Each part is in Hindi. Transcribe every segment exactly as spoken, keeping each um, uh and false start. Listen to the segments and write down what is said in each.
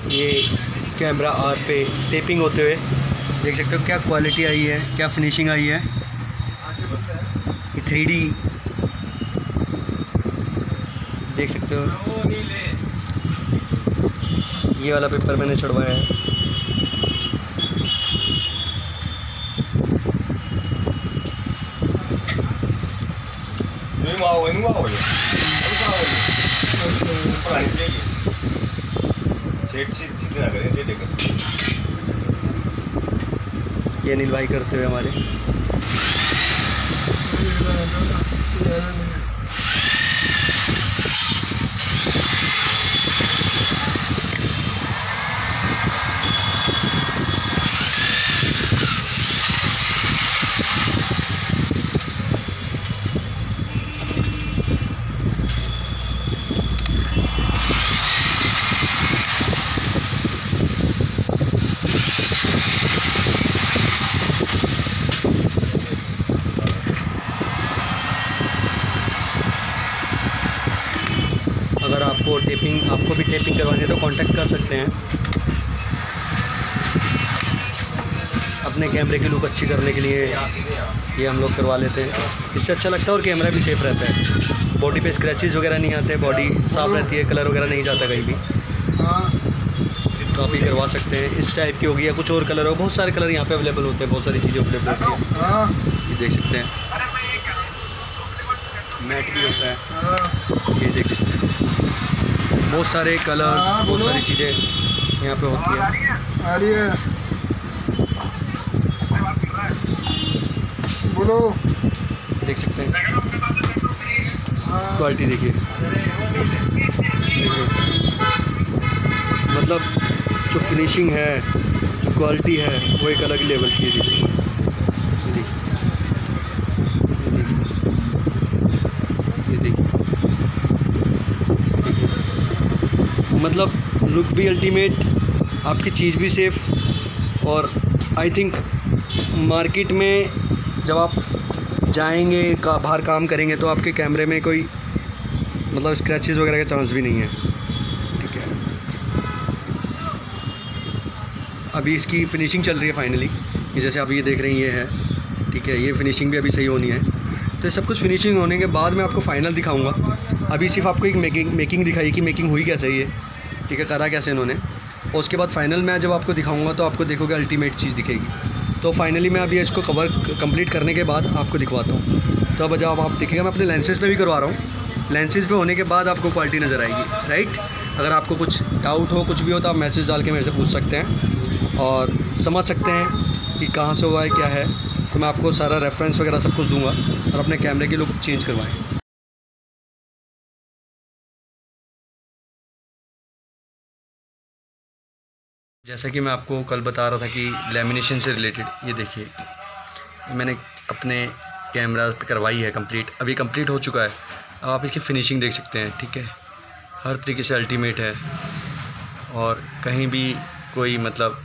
ये कैमरा आर पे टेपिंग होते हुए देख सकते हो क्या क्वालिटी आई है, क्या फिनिशिंग आई है। ये थ्री डी देख सकते हो। ये वाला पेपर मैंने चढ़वाया है। ये अनिल भाई करते हुए हमारे। अगर आपको टेपिंग आपको भी टेपिंग करवानी है तो कांटेक्ट कर सकते हैं। अपने कैमरे की लुक अच्छी करने के लिए ये हम लोग करवा लेते हैं। इससे अच्छा लगता है और कैमरा भी सेफ़ रहता है। बॉडी पे स्क्रैचेस वगैरह नहीं आते, बॉडी साफ़ रहती है, कलर वगैरह नहीं जाता कहीं भी। तो आप ये करवा सकते हैं। इस टाइप की होगी या कुछ और कलर हो, बहुत सारे कलर यहाँ पे अवेलेबल होते हैं, बहुत सारी चीज़ें अवेलेबल होती हैं। ये देख सकते हैं, मैट भी होता है, ये देख सकते हैं। बहुत सारे कलर्स, बहुत सारी चीज़ें यहाँ पे होती है। आ रही है, बोलो। देख सकते हैं क्वालिटी, देखिए मतलब जो फिनिशिंग है, जो क्वालिटी है वो एक अलग लेवल की है। देखिए ये देखिए, मतलब लुक भी अल्टीमेट, आपकी चीज़ भी सेफ़। और आई थिंक मार्केट में जब आप जाएंगे का बाहर काम करेंगे तो आपके कैमरे में कोई मतलब स्क्रैचेस वगैरह का चांस भी नहीं है। ठीक है, अभी इसकी फिनिशिंग चल रही है फाइनली। ये जैसे आप ये देख रहे हैं ये है, ठीक है। ये फिनिशिंग भी अभी सही होनी है। तो ये सब कुछ फिनिशिंग होने के बाद मैं आपको फ़ाइनल दिखाऊंगा। अभी सिर्फ आपको एक मेकिंग मेकिंग दिखाई कि मेकिंग हुई कैसे ये, ठीक है, करा कैसे इन्होंने। और उसके बाद फाइनल मैं जब आपको दिखाऊंगा तो आपको देखोगे अल्टीमेट चीज़ दिखेगी। तो फाइनली मैं अभी इसको कवर कंप्लीट करने के बाद आपको दिखवाता हूँ। तो अब जब आप दिखेगा, मैं अपने लेंसेज पे भी करवा रहा हूँ। लेंसेज पे होने के बाद आपको क्वालिटी नज़र आएगी, राइट। अगर आपको कुछ डाउट हो, कुछ भी हो, तो आप मैसेज डाल के मेरे से पूछ सकते हैं और समझ सकते हैं कि कहाँ से हुआ है, क्या है। तो मैं आपको सारा रेफरेंस वगैरह सब कुछ दूँगा और अपने कैमरे की लुक चेंज करवाएँ। जैसा कि मैं आपको कल बता रहा था कि लेमिनेशन से रिलेटेड, ये देखिए मैंने अपने कैमरा पे करवाई है कंप्लीट, अभी कंप्लीट हो चुका है। अब आप इसकी फिनिशिंग देख सकते हैं, ठीक है, हर तरीके से अल्टीमेट है। और कहीं भी कोई मतलब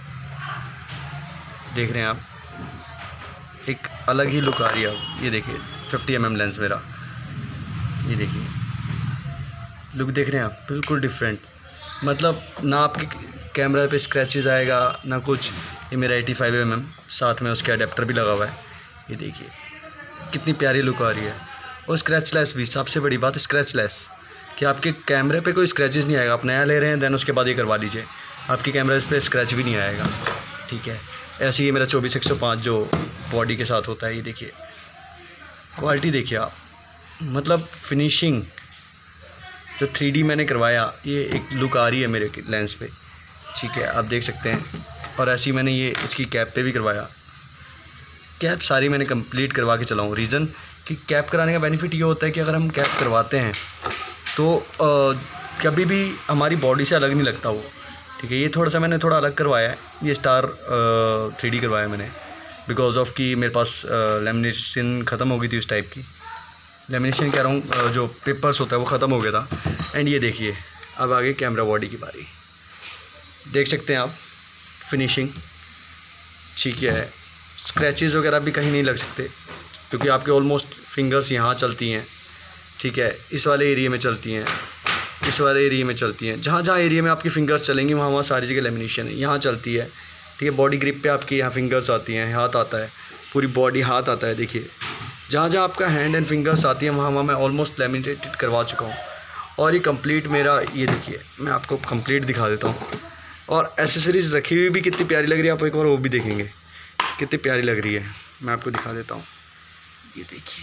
देख रहे हैं आप, एक अलग ही लुक आ रही है। अब ये देखिए फिफ्टी एम एम लेंस मेरा, ये देखिए लुक देख रहे हैं आप, बिल्कुल डिफरेंट। मतलब ना आपके कैमरा पे स्क्रैचेस आएगा ना कुछ। ये मेरा एटी फाइव एम एम, साथ में उसके अडेप्टर भी लगा हुआ है। ये देखिए कितनी प्यारी लुक आ रही है। और स्क्रैचलेस भी, सबसे बड़ी बात स्क्रैचलेस, कि आपके कैमरे पे कोई स्क्रैचेस नहीं आएगा। आप नया ले रहे हैं देन उसके बाद ये करवा लीजिए, आपकी कैमरे पे स्क्रैच भी नहीं आएगा, ठीक है। ऐसे ही मेरा चौबीस एक सौ पाँच जो बॉडी के साथ होता है, ये देखिए क्वालिटी देखिए आप, मतलब फिनिशिंग जो थ्री डी मैंने करवाया, ये एक लुक आ रही है मेरे लेंस पे, ठीक है, आप देख सकते हैं। और ऐसी मैंने ये इसकी कैप पे भी करवाया। कैप सारी मैंने कंप्लीट करवा के चला हूँ। रीज़न कि कैप कराने का बेनिफिट ये होता है कि अगर हम कैप करवाते हैं तो आ, कभी भी हमारी बॉडी से अलग नहीं लगता वो, ठीक है। ये थोड़ा सा मैंने थोड़ा अलग करवाया है, ये स्टार थ्री डी करवाया मैंने, बिकॉज ऑफ कि मेरे पास लेमिनेशन ख़त्म हो गई थी उस टाइप की। लेमिनेशन कह रहा हूँ, जो पेपर्स होता है वो ख़त्म हो गया था। एंड ये देखिए अब आगे कैमरा बॉडी की बारी, देख सकते हैं आप फिनिशिंग, ठीक है। स्क्रैचेस वगैरह भी कहीं नहीं लग सकते क्योंकि आपके ऑलमोस्ट फिंगर्स यहाँ चलती हैं, ठीक है, इस वाले एरिया में चलती हैं। इस वाले एरिया में चलती हैं। जहाँ जहाँ एरिया में आपकी फिंगर्स चलेंगी वहाँ वहाँ सारी जगह लेमिनेशन है। यहाँ चलती है, ठीक है। बॉडी ग्रिप पे आपकी यहाँ फिंगर्स आती हैं, हाथ आता है, पूरी बॉडी हाथ आता है। देखिए जहाँ जहाँ आपका हैंड एंड फिंगर्स आती हैं वहाँ वहाँ मैं ऑलमोस्ट लेमिनेटेड करवा चुका हूँ। और ये कंप्लीट मेरा, ये देखिए मैं आपको कंप्लीट दिखा देता हूँ। और एसेसरीज़ रखी हुई भी कितनी प्यारी लग रही है, आप एक बार वो भी देखेंगे कितनी प्यारी लग रही है। मैं आपको दिखा देता हूँ, ये देखिए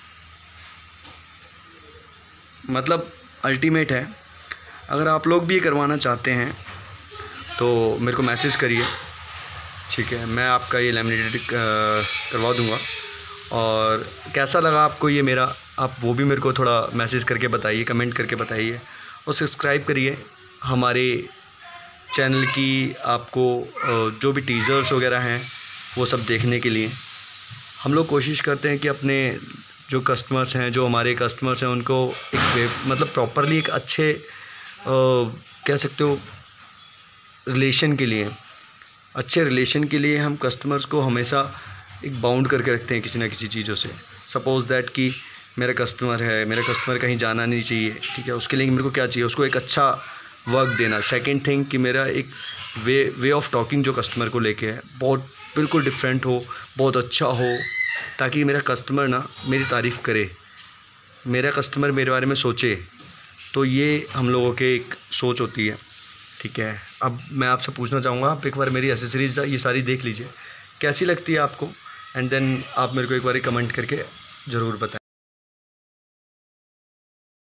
मतलब अल्टीमेट है। अगर आप लोग भी ये करवाना चाहते हैं तो मेरे को मैसेज करिए, ठीक है। मैं आपका ये लैमिनेटेड करवा दूँगा। और कैसा लगा आपको ये मेरा, आप वो भी मेरे को थोड़ा मैसेज करके बताइए, कमेंट करके बताइए। और सब्सक्राइब करिए हमारे चैनल की। आपको जो भी टीज़र्स वगैरह हैं वो सब देखने के लिए हम लोग कोशिश करते हैं कि अपने जो कस्टमर्स हैं, जो हमारे कस्टमर्स हैं, उनको एक वे मतलब प्रॉपरली एक अच्छे आ, कह सकते हो रिलेशन के लिए, अच्छे रिलेशन के लिए हम कस्टमर्स को हमेशा एक बाउंड करके रखते हैं किसी ना किसी चीज़ों से। सपोज़ दैट कि मेरा कस्टमर है, मेरा कस्टमर कहीं जाना नहीं चाहिए, ठीक है। उसके लिए मेरे को क्या चाहिए, उसको एक अच्छा वर्क देना। सेकंड थिंग कि मेरा एक वे वे ऑफ टॉकिंग जो कस्टमर को लेके है बहुत बिल्कुल डिफरेंट हो, बहुत अच्छा हो, ताकि मेरा कस्टमर ना मेरी तारीफ़ करे, मेरा कस्टमर मेरे बारे में सोचे। तो ये हम लोगों के एक सोच होती है, ठीक है। अब मैं आपसे पूछना चाहूँगा, आप एक बार मेरी एसेसरीज़ ये सारी देख लीजिए, कैसी लगती है आपको, एंड देन आप मेरे को एक बार कमेंट करके ज़रूर बताएं।